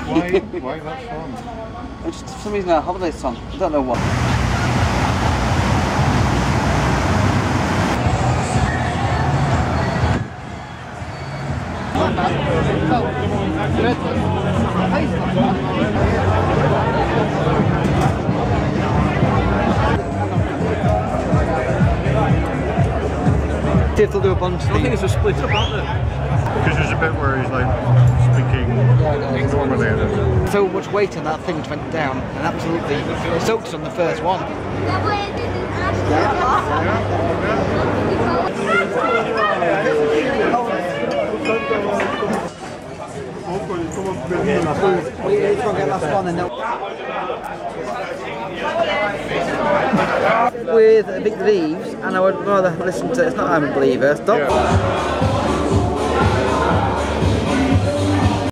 Why that song? It's just for some reason a holiday song. I don't know what. They'll do a bunch of things. I think it's a split up, aren't there? Because there's a bit where he's like speaking normally. So much weight on that thing went down and absolutely soaked on the first one. With Big Leaves, and I would rather listen to, it's not I'm a Believer, stop.